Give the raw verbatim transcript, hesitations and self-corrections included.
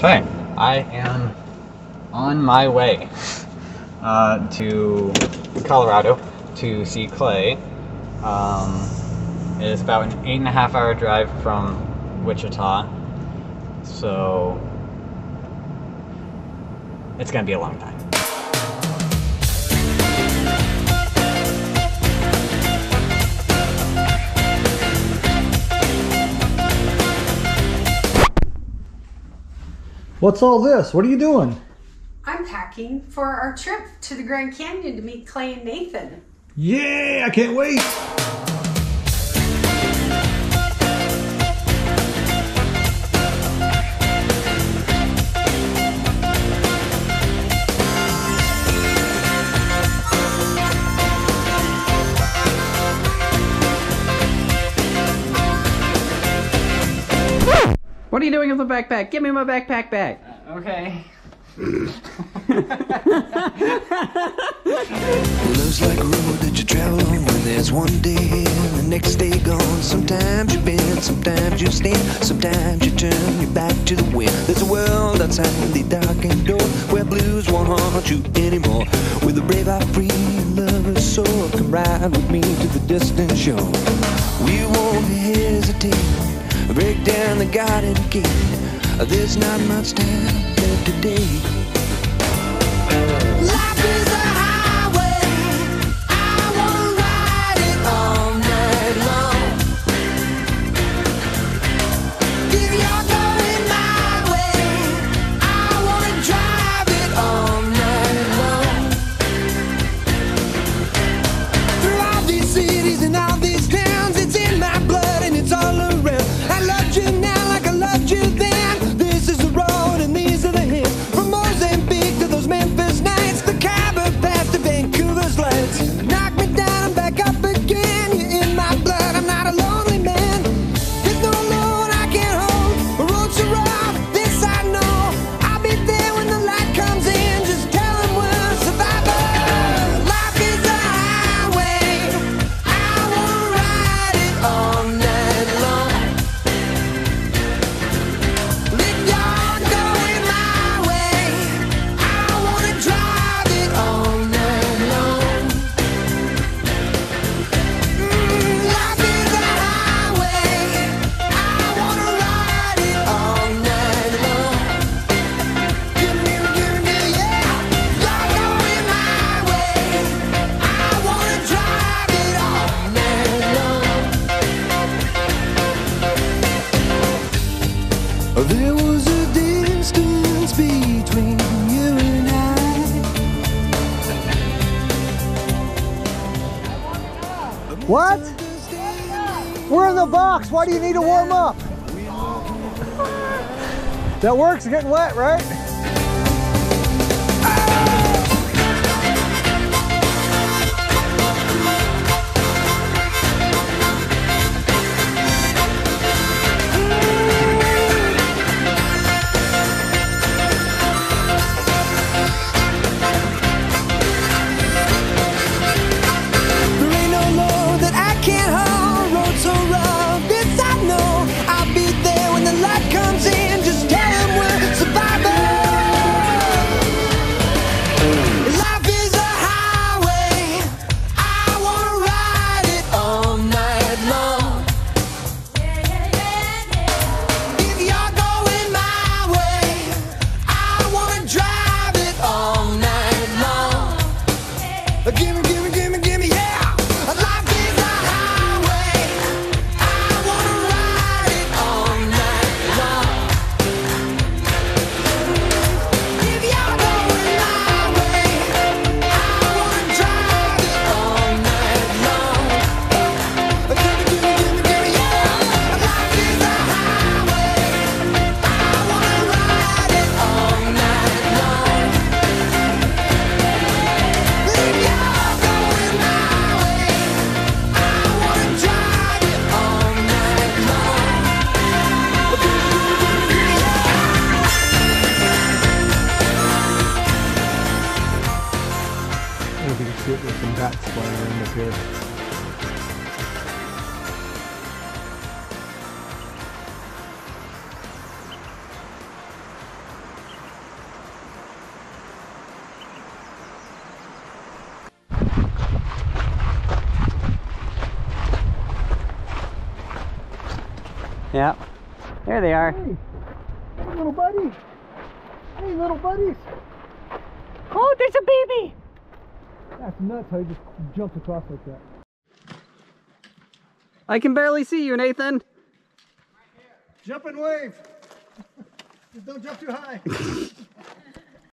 Okay, I am on my way uh, to Colorado to see Clay. Um, it is about an eight and a half hour drive from Wichita, so it's gonna be a long time. What's all this? What are you doing? I'm packing for our trip to the Grand Canyon to meet Clay and Nathan. Yeah, I can't wait. What are you doing with the backpack? Give me my backpack back. Uh, okay. Love's like a road that you travel on when there's one day here and the next day gone. Sometimes you bend, sometimes you stand, sometimes you turn your back to the wind. There's a world outside the darkened door where blues won't haunt you anymore. With a brave heart free and lover's soul, come ride with me to the distant shore. We won't hesitate, break down the garden gate. There's not much time left today. Life is a highway, I wanna ride it all night long. If you're going my way, I wanna drive it all night long. Through all these cities and all these towns, it's in my blood and it's all around. I loved you now like I loved you then. This is the road and these are the hills. From Mozambique to those Memphis nights, the Khyber Pass to Vancouver's lights. Knock me down and back up again. You're in my blood, I'm not a lonely man. There's no load I can't hold. The road's so rough, this I know. I'll be there when the light comes in. Just tell them we're survivors. Life is a highway, I wanna ride it all night long. If you're going my way, I wanna drive it all night long. Mm, life is a highway, I wanna ride it all night long. Give me, give me, yeah. You're going my way, I wanna drive it all night long. There was a distance between you and I. What? We're in the box. Why do you need to warm up? That works. Getting wet, right? There ain't no load that I can't hold. Road so rough, this I know. I'll be there when the light comes in. Just tell them we're survivors. Life is a highway, I wanna ride it all night long. If you're going my way, I wanna drive it all night long. Gimme, gimme, gimme, gimme, yeah. Life is a highway, I wanna ride it all night long. If you're going my way, I wanna drive it all night long. Gimme, gimme, gimme, gimme, yeah. Life is a highway, I wanna ride it all night long. If you're going my way, I wanna drive it all night long. I think it's good with some bats flying around up here. Yeah. There they are. Hey, hey little buddy. Hey little buddies. Oh, there's a baby. That's nuts how you just jumped across like that. I can barely see you, Nathan. Jump and wave. Just don't jump too high.